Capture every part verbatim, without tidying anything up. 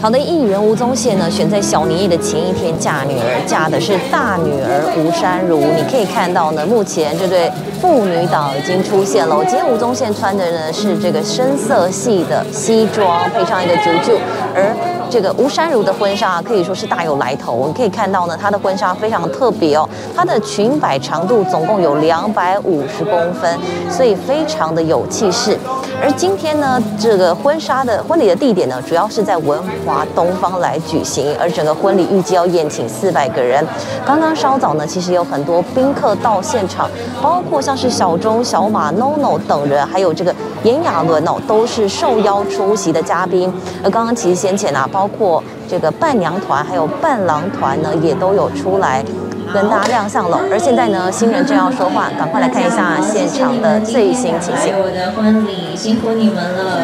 好的，艺人吴宗宪呢，选在小年夜的前一天嫁女儿，嫁的是大女儿吴珊如。你可以看到呢，目前这对父女档已经出现了。今天吴宗宪穿的呢是这个深色系的西装，配上一个啾啾，而这个吴珊如的婚纱可以说是大有来头。你可以看到呢，她的婚纱非常特别哦，她的裙摆长度总共有两百五十公分，所以非常的有气势。而今天呢，这个婚纱的婚礼的地点呢，主要是在文华东方来举行，而整个婚礼预计要宴请四百个人。刚刚稍早呢，其实有很多宾客到现场，包括像是小钟、小马、N O N O 等人，还有这个炎亚纶哦，都是受邀出席的嘉宾。而刚刚其实先前啊，包括这个伴娘团还有伴郎团呢，也都有出来跟大家亮相了。而现在呢，新人正要说话，赶快来看一下现场的最新情形。 我的婚礼辛苦你们了。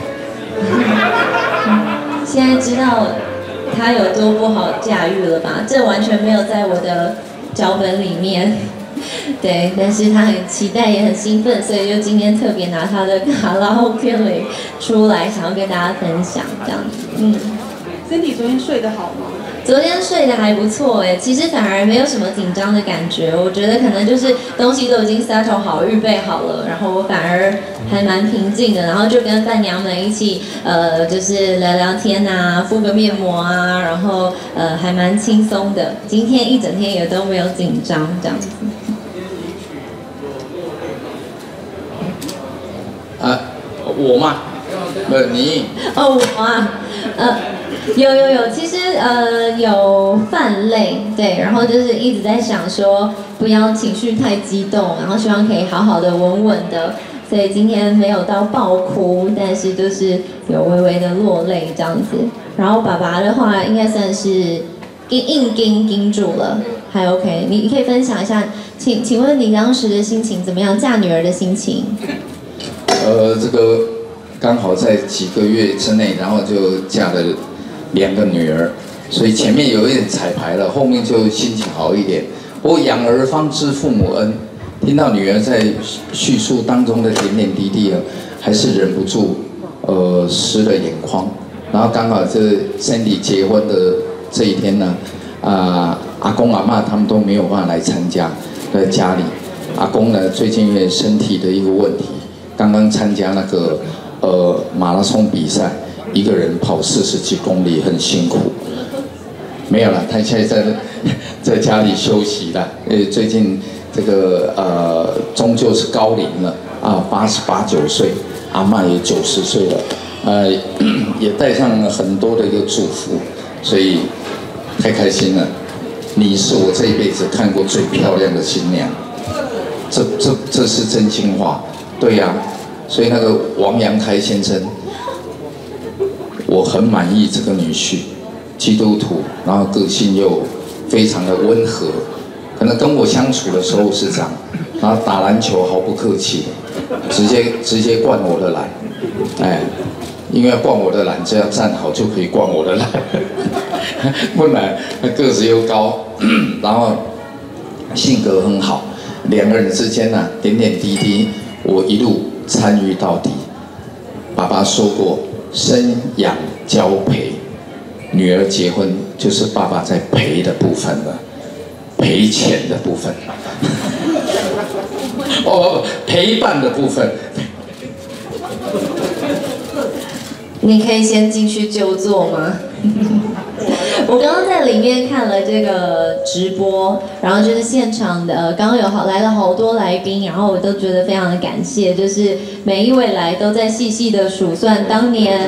现在知道他有多不好驾驭了吧？这完全没有在我的脚本里面。对，但是他很期待，也很兴奋，所以就今天特别拿他的卡拉 OK 出来，想要跟大家分享这样子。嗯。 Cindy 昨天睡得好吗？ 昨天睡得还不错哎，其实反而没有什么紧张的感觉，我觉得可能就是东西都已经 settle 好、预备好了，然后我反而还蛮平静的，然后就跟伴娘们一起呃，就是聊聊天啊，敷个面膜啊，然后呃还蛮轻松的，今天一整天也都没有紧张这样子。 啊，我嘛，不是你。 哦，我啊，呃。有有有，其实呃有泛泪，对，然后就是一直在想说不要情绪太激动，然后希望可以好好的稳稳的，所以今天没有到爆哭，但是就是有微微的落泪这样子。然后爸爸的话应该算是硬硬盯盯住了，还 OK。你你可以分享一下，请请问你当时的心情怎么样？嫁女儿的心情？ 呃，这个刚好在几个月之内，然后就嫁了两个女儿，所以前面有一点彩排了，后面就心情好一点。不过养儿方知父母恩，听到女儿在叙述当中的点点滴滴啊，还是忍不住呃湿了眼眶。然后刚好这 Cindy 结婚的这一天呢，啊、呃、阿公阿嬷他们都没有办法来参加，在家里。阿公呢最近因为身体的一个问题，刚刚参加那个呃马拉松比赛。一个人跑四十几公里很辛苦，没有了，他现在在在家里休息了。因为最近这个呃终究是高龄了啊，八十八九岁，阿嬷也九十岁了，呃也带上了很多的一个祝福，所以太开心了。你是我这一辈子看过最漂亮的新娘，这这这是真心话，对呀、啊。所以那个王阳开先生。我很满意这个女婿，基督徒，然后个性又非常的温和，可能跟我相处的时候是这样，然后打篮球毫不客气，直接直接灌我的篮，哎，因为要灌我的篮，只要站好就可以灌我的篮，不然个子又高，然后性格很好，两个人之间呢、啊、点点滴滴，我一路参与到底。爸爸说过。生养交陪，女儿结婚就是爸爸在陪的部分了，赔钱的部分，哦，陪伴的部分。 你可以先进去就坐吗？我刚刚在里面看了这个直播，然后就是现场的，刚刚有好来了好多来宾，然后我都觉得非常的感谢，就是每一位来都在细细的数算当年。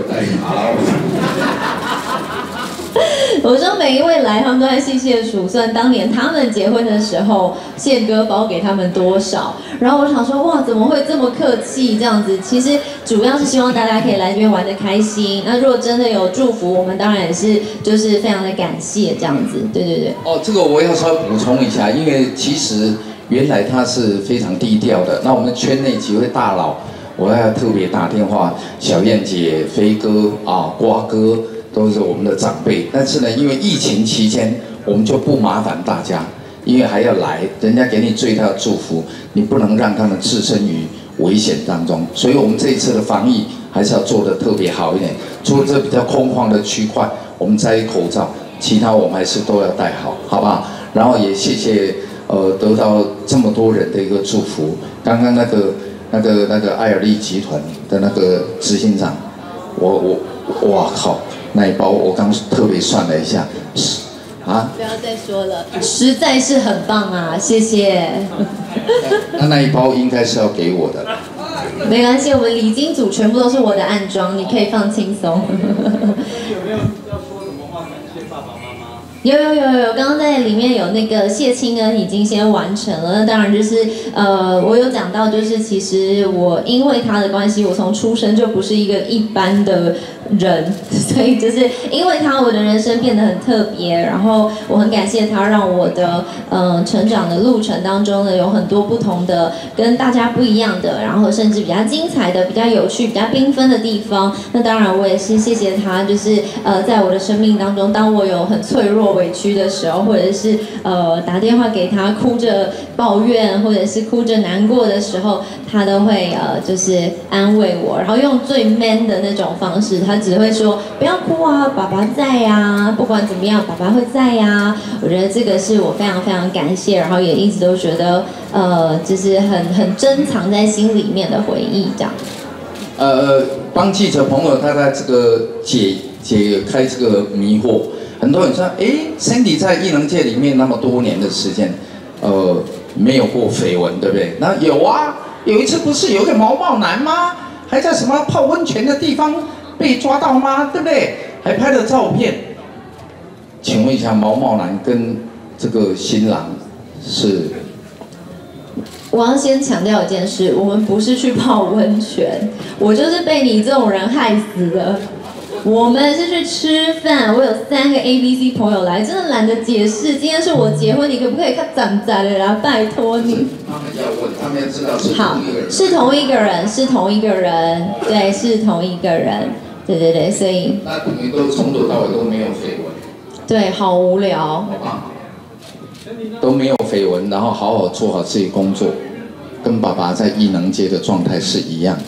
我说每一位来，他们都在细细的数算当年他们结婚的时候，宪哥包给他们多少。然后我想说，哇，怎么会这么客气这样子？其实主要是希望大家可以来这边玩得开心。那如果真的有祝福，我们当然也是就是非常的感谢这样子。对对对。 哦，这个我要稍微补充一下，因为其实原来他是非常低调的。那我们圈内几位大佬，我要特别打电话，小燕姐、飞哥啊、瓜哥。都是我们的长辈，但是呢，因为疫情期间，我们就不麻烦大家，因为还要来，人家给你最大的祝福，你不能让他们置身于危险当中，所以我们这一次的防疫还是要做得特别好一点。除了这比较空旷的区块，我们摘口罩，其他我们还是都要戴好，好不好？然后也谢谢呃得到这么多人的一个祝福。刚刚那个那个那个艾尔利集团的那个执行长，我我哇靠，那一包我刚特别算了一下，是啊， 不要再说了，实在是很棒啊，谢谢。 那那一包应该是要给我的。 没关系，我们礼金组全部都是我的暗装，你可以放轻松。 有没有要说什么话感谢爸爸妈妈？ 有有有有，刚刚在里面有那个谢亲恩已经先完成了，那当然就是呃，我有讲到，就是其实我因为他的关系，我从出生就不是一个一般的人，所以就是因为他，我的人生变得很特别，然后我很感谢他，让我的呃成长的路程当中呢，有很多不同的跟大家不一样的，然后甚至比较精彩的、比较有趣、比较缤纷的地方。那当然我也是谢谢他，就是呃在我的生命当中，当我有很脆弱、委屈的时候，或者是呃打电话给他哭着抱怨，或者是哭着难过的时候，他都会呃就是安慰我，然后用最 man 的那种方式，他只会说不要哭啊，爸爸在呀，不管怎么样，爸爸会在呀。我觉得这个是我非常非常感谢，然后也一直都觉得呃就是很很珍藏在心里面的回忆这样。 呃，帮记者朋友大概这个解解开这个迷惑。很多人说，哎 ，Sandy 在艺能界里面那么多年的时间，呃，没有过绯闻，对不对？那有啊，有一次不是有个毛毛男吗？还在什么泡温泉的地方被抓到吗？对不对？还拍了照片。请问一下，毛毛男跟这个新郎是？ 我要先强调一件事，我们不是去泡温泉，我就是被你这种人害死的。我们是去吃饭，我有三个 A B C 朋友来，真的懒得解释。今天是我结婚，你可不可以看攒攒的啦？拜托你。 他们要问，他们要知道是好，是同一个人，是同一个人，对，是同一个人，对对对，所以。 那等于都从头到尾都没有绯闻。 对，好无聊。 好吧。都没有绯闻，然后好好做好自己工作，跟爸爸在艺能界的状态是一样。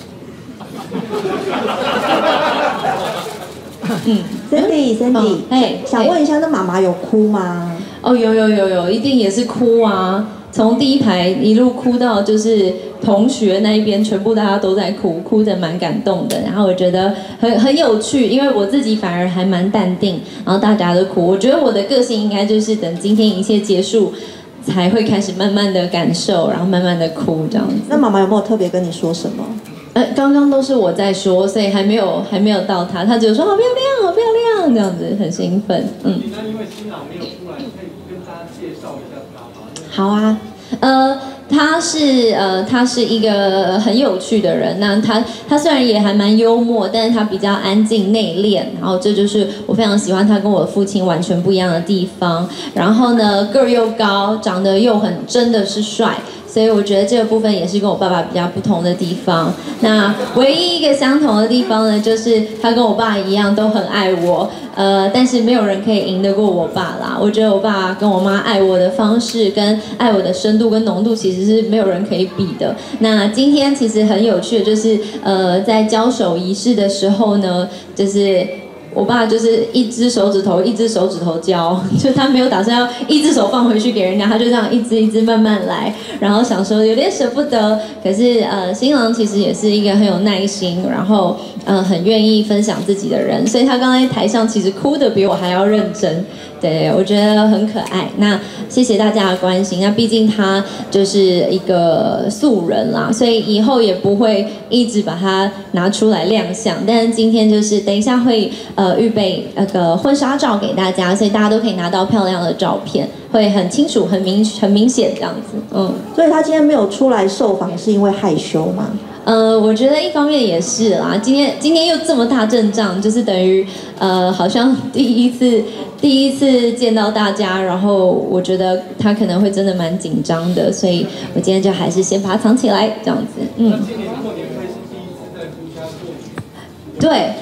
嗯 ，Sandy Sandy， 哎、 嗯，想问一下，那妈妈有哭吗？ 哦，有有有有，一定也是哭啊！从第一排一路哭到就是同学那一边，全部大家都在哭，哭得蛮感动的。然后我觉得很很有趣，因为我自己反而还蛮淡定，然后大家都哭。我觉得我的个性应该就是等今天一切结束，才会开始慢慢的感受，然后慢慢的哭这样子。 那妈妈有没有特别跟你说什么？ 呃，刚刚都是我在说，所以还没有还没有到他，他只有说好漂亮，好漂亮，这样子很兴奋，嗯。 那因为新郎没有出来，可以跟大家介绍一下他吗？ 好啊，呃，他是呃，他是一个很有趣的人。那他他虽然也还蛮幽默，但是他比较安静内敛。然后这就是我非常喜欢他跟我的父亲完全不一样的地方。然后呢，个儿又高，长得又很真的是帅。所以我觉得这个部分也是跟我爸爸比较不同的地方。那唯一一个相同的地方呢，就是他跟我爸一样都很爱我，呃，但是没有人可以赢得过我爸啦。我觉得我爸跟我妈爱我的方式，跟爱我的深度跟浓度，其实是没有人可以比的。那今天其实很有趣的就是，呃，在交手仪式的时候呢，就是。我爸就是一只手指头一只手指头交，就他没有打算要一只手放回去给人家，他就这样一只一只慢慢来，然后想说有点舍不得，可是呃新郎其实也是一个很有耐心，然后呃很愿意分享自己的人，所以他刚才台上其实哭得比我还要认真，对我觉得很可爱。那谢谢大家的关心，那毕竟他就是一个素人啦，所以以后也不会一直把它拿出来亮相，但是今天就是等一下会呃。呃，预备那个婚纱照给大家，所以大家都可以拿到漂亮的照片，会很清楚、很明、很明显这样子。嗯， 所以他今天没有出来受访，是因为害羞吗？ 呃，我觉得一方面也是啦，今天今天又这么大阵仗，就是等于呃，好像第一次第一次见到大家，然后我觉得他可能会真的蛮紧张的，所以我今天就还是先把它藏起来这样子。嗯。 今年过年会是第一次在夫家过年。 对。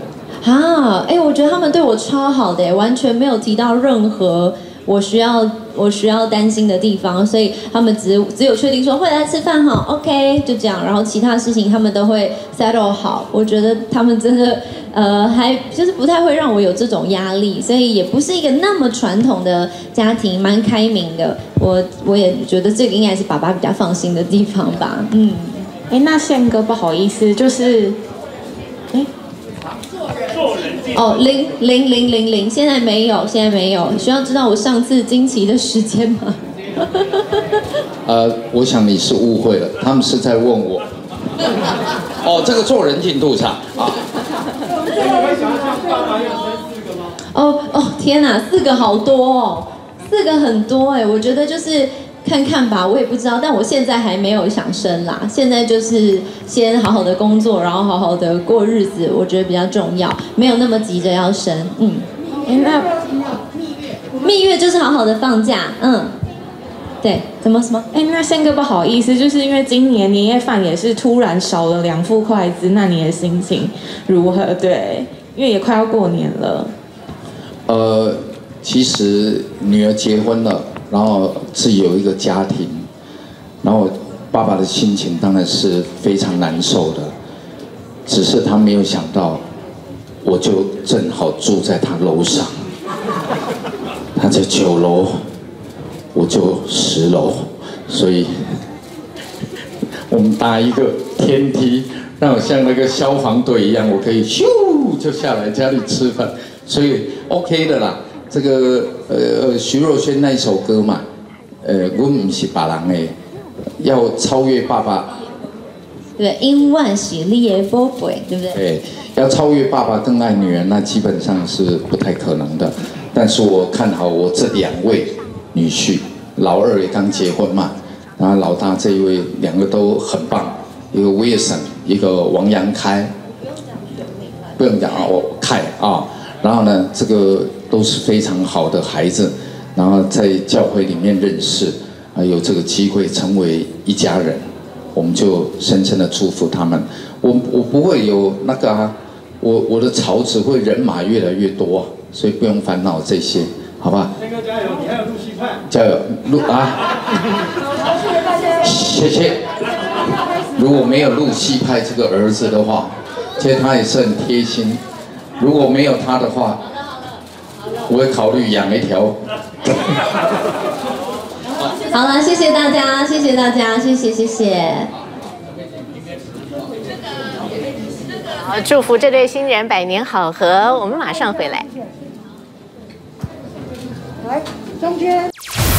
啊，哎，我觉得他们对我超好的，完全没有提到任何我需要我需要担心的地方，所以他们只只有确定说会来吃饭哈 ，OK 就这样，然后其他事情他们都会 settle 好。我觉得他们真的呃还就是不太会让我有这种压力，所以也不是一个那么传统的家庭，蛮开明的。我我也觉得这个应该是爸爸比较放心的地方吧，嗯。 哎，那宪哥不好意思，就是，哎， 哦，零零零零零，现在没有，现在没有。需要知道我上次经期的时间吗？ 呃，我想你是误会了，他们是在问我。哦，这个做人进度差啊。 哦哦，天哪，四个好多哦，四个很多哎，我觉得就是。看看吧，我也不知道，但我现在还没有想生啦。现在就是先好好的工作，然后好好的过日子，我觉得比较重要，没有那么急着要生。嗯， 哎，那蜜月就是好好的放假。嗯，对，怎么什么？ 哎，那宪哥不好意思，就是因为今年年夜饭也是突然少了两副筷子，那你的心情如何？对，因为也快要过年了。 呃，其实女儿结婚了。然后是有一个家庭，然后爸爸的心情当然是非常难受的，只是他没有想到，我就正好住在他楼上，他在九楼，我就十楼，所以我们搭一个天梯，让我像那个消防队一样，我可以咻就下来家里吃饭，所以 OK 的啦。这个呃徐若瑄那一首歌嘛，呃，我不是别人的，要超越爸爸。 对，因万喜利耶波贝，对不对？ 对，要超越爸爸更爱女人，那基本上是不太可能的。但是我看好我这两位女婿，老二也刚结婚嘛，然后老大这一位两个都很棒，一个威尔森，一个王阳开，不用讲啊，我凯啊。然后呢，这个都是非常好的孩子，然后在教会里面认识，啊，有这个机会成为一家人，我们就深深的祝福他们。我我不会有那个啊，我我的巢只会人马越来越多，所以不用烦恼这些，好吧？ 宪哥加油，你还有露西派。 加油，露啊！谢谢。如果没有露西派这个儿子的话，其实他也是很贴心。如果没有他的话，我会考虑养一条。 好了，谢谢大家，谢谢大家，谢谢谢谢。 好，祝福这对新人百年好合。我们马上回来。 来，中间。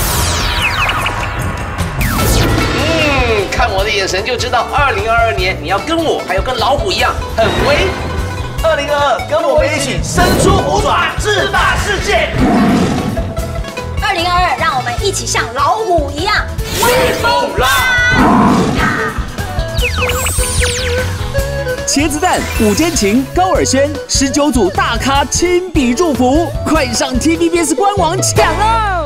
嗯，看我的眼神就知道，二零二二年你要跟我，还有跟老虎一样，很威。二零二二，跟我们一起伸出虎爪，制霸世界。 二零二二，让我们一起像老虎一样威风啦！ 茄子蛋、五间情、高尔宣，十九组大咖亲笔祝福，快上 T V B S 官网抢啊！